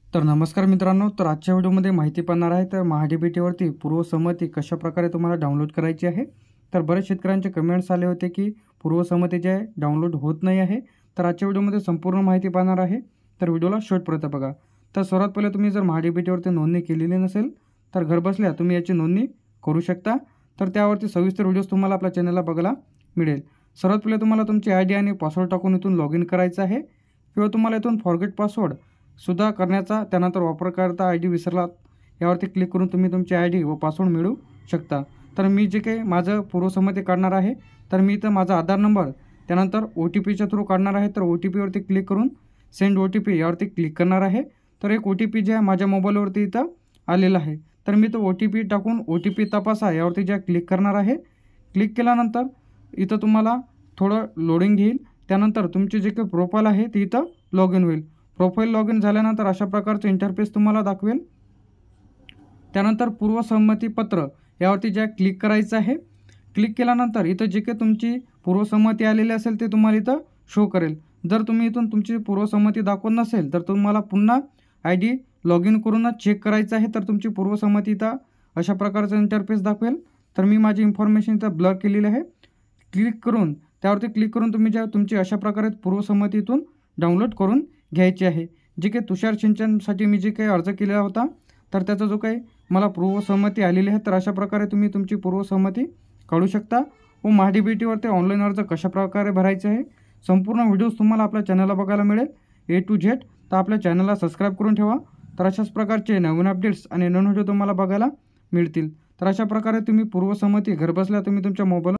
तर नमस्कार मित्रांनो, तर आजच्या व्हिडिओमध्ये माहिती पाहणार आहे तर महाडीबीटीवरती पूर्वसंमती कशाप्रकारे तुम्हाला डाउनलोड करायची आहे. तर बरेच शेतकऱ्यांचे कमेंट्स आले होते की पूर्वसंमती जे आहे डाउनलोड होत नाही आहे. तर आजच्या व्हिडिओमध्ये संपूर्ण माहिती पाहणार आहे. तर व्हिडिओला शेवटपर्यंत बघा. तर सर्वात पहिले तुम्ही जर महाडीबीटीवरती नोंदणी केलेली नसेल तर घरबसल्या तुम्ही याची नोंदणी करू शकता. तर त्यावरती सविस्तर व्हिडिओज तुम्हाला आपल्या चॅनलला बघायला मिळेल. सर्वात पहिले तुम्हाला तुमची आय डी आणि पासवर्ड टाकून इथून लॉग इन करायचं आहे किंवा तुम्हाला इथून फॉरगेट पासवर्ड सुद्धा करण्याचा, त्यानंतर वापरकर्ता आय डी विसरलात यावरती क्लिक करून तुम्ही तुमची आय डी व पासवर्ड मिळवू शकता. तर मी जे काही माझं पूर्वसंमती काढणार आहे तर मी इथं माझा आधार नंबर त्यानंतर ओ टी पीच्या थ्रू काढणार आहे. तर ओ टी पीवरती क्लिक करून सेंड ओ टी पी यावरती क्लिक करणार आहे. तर एक ओ टी पी जे आहे माझ्या मोबाईलवरती इथं आलेला आहे. तर मी तो ओ टी पी टाकून ओ टी पी तपासा यावरती ज्या क्लिक करणार आहे. क्लिक केल्यानंतर इथं तुम्हाला थोडं लोडिंग घेईल. त्यानंतर तुमची जे काही प्रोफाईल आहे ती इथं लॉग इन होईल. प्रोफाईल लॉग इन झाल्यानंतर अशा प्रकारचं इंटरफेस तुम्हाला दाखवेल. त्यानंतर पूर्वसंमती पत्र यावरती ज्या क्लिक करायचं आहे. क्लिक केल्यानंतर इथं जे काही तुमची पूर्वसंमती आलेली असेल ते तुम्हाला इथं शो करेल. जर तुम्ही इथून तुमची पूर्वसंमती दाखवत नसेल तर तुम्हाला पुन्हा आय डी लॉग इन करूनच चेक करायचं आहे. तर तुमची पूर्वसंमती इथं अशा प्रकारचं इंटरफेस दाखवेल. तर मी माझी इन्फॉर्मेशन इथं ब्लर केलेली आहे. त्यावरती क्लिक करून तुम्ही ज्या तुमची अशा प्रकारे पूर्वसंमती इथून डाउनलोड करून घ्यायची आहे. जे काही तुषार सिंचनसाठी मी जे काही अर्ज केलेला होता तर त्याचा जो काही मला पूर्वसंमती आलेली आहे. तर अशा प्रकारे तुम्ही तुमची पूर्वसंमती काढू शकता व महाडीबीटीवरती ऑनलाईन अर्ज कशाप्रकारे भरायचे आहे संपूर्ण व्हिडिओज तुम्हाला आपल्या चॅनलला बघायला मिळेल ए टू झेड. तर आपल्या चॅनलला सबस्क्राईब करून ठेवा. तर अशाच प्रकारचे नवीन अपडेट्स आणि नवीन व्हिडिओ तुम्हाला बघायला मिळतील. तर अशा प्रकारे तुम्ही पूर्वसंमती घरबसल्या तुम्ही तुमच्या मोबाईल